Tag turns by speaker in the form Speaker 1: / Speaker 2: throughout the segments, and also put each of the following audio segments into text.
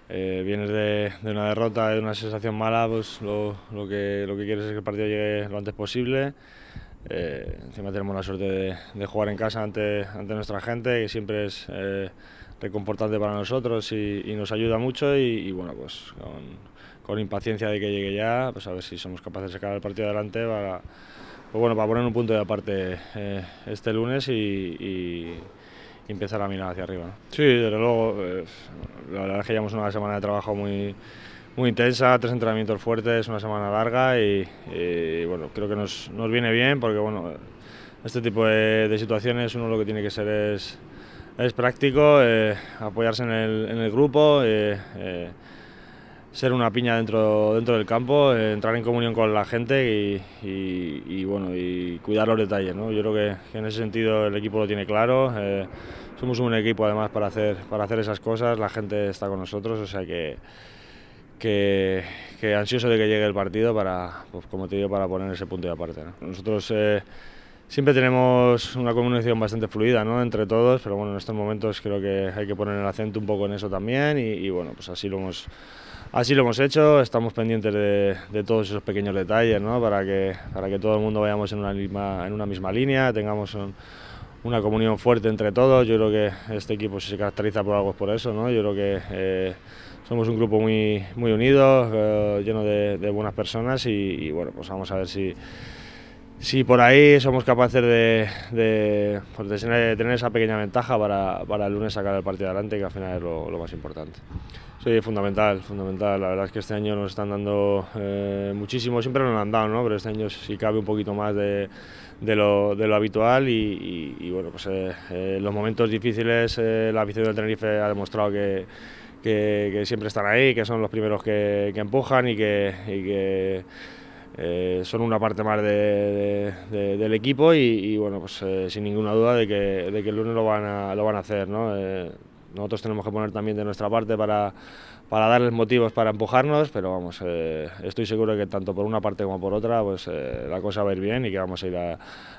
Speaker 1: Vienes de una derrota, de una sensación mala, pues lo que quieres es que el partido llegue lo antes posible. Encima tenemos la suerte de jugar en casa ante nuestra gente, que siempre es reconfortante para nosotros y nos ayuda mucho y bueno, pues con impaciencia de que llegue ya, pues a ver si somos capaces de sacar el partido adelante para poner un punto de aparte este lunes y empezar a mirar hacia arriba, ¿no? Sí, desde luego, la verdad es que llevamos una semana de trabajo muy intensa, 3 entrenamientos fuertes, una semana larga y bueno, creo que nos viene bien porque bueno, este tipo de situaciones uno lo que tiene que ser es práctico, apoyarse en el grupo, ser una piña dentro del campo, entrar en comunión con la gente y bueno, y cuidar los detalles, ¿no? Yo creo que en ese sentido el equipo lo tiene claro. Somos un equipo además para hacer esas cosas, la gente está con nosotros, o sea que ansioso de que llegue el partido para, pues como te digo, para poner ese punto de aparte, ¿no? Nosotros siempre tenemos una comunicación bastante fluida, ¿no?, entre todos, pero bueno, en estos momentos creo que hay que poner el acento un poco en eso también y bueno, pues así lo hemos hecho. Estamos pendientes de todos esos pequeños detalles, ¿no?, para que todo el mundo vayamos en una misma línea, tengamos una comunión fuerte entre todos. Yo creo que este equipo, si se caracteriza por algo, es por eso, ¿no? Yo creo que somos un grupo muy unido, lleno de buenas personas y bueno, pues vamos a ver si por ahí somos capaces de tener esa pequeña ventaja para el lunes sacar el partido adelante, que al final es lo más importante. Sí, fundamental. La verdad es que este año nos están dando muchísimo, siempre nos lo han dado, ¿no?, pero este año sí cabe un poquito más de lo habitual y bueno, pues en los momentos difíciles la afición del Tenerife ha demostrado que siempre están ahí, que son los primeros que empujan y que son una parte más del equipo y bueno, pues sin ninguna duda de que el lunes lo van a hacer, ¿no? Nosotros tenemos que poner también de nuestra parte para darles motivos para empujarnos, pero vamos, estoy seguro de que tanto por una parte como por otra pues la cosa va a ir bien y que vamos a ir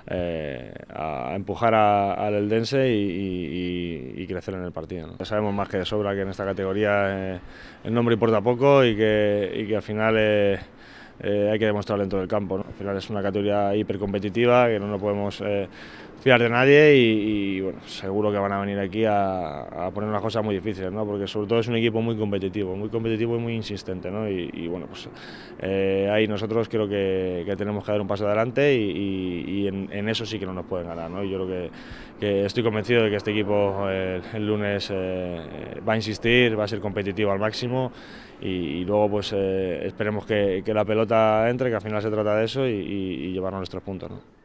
Speaker 1: a empujar al Eldense y crecer en el partido, ¿no? Sabemos más que de sobra que en esta categoría el nombre importa poco y que al final hay que demostrarlo dentro del campo, ¿no? Al final es una categoría hipercompetitiva, que no nos podemos fiar de nadie y bueno, seguro que van a venir aquí a poner unas cosas muy difíciles, ¿no?, porque sobre todo es un equipo muy competitivo y muy insistente, ¿no? Y bueno, pues ahí nosotros creo que tenemos que dar un paso adelante y en eso sí que no nos pueden ganar, ¿no? Yo creo que estoy convencido de que este equipo el lunes va a insistir, va a ser competitivo al máximo y luego pues esperemos que la pelota entre, que al final se trata de eso y llevarnos nuestros puntos, ¿no?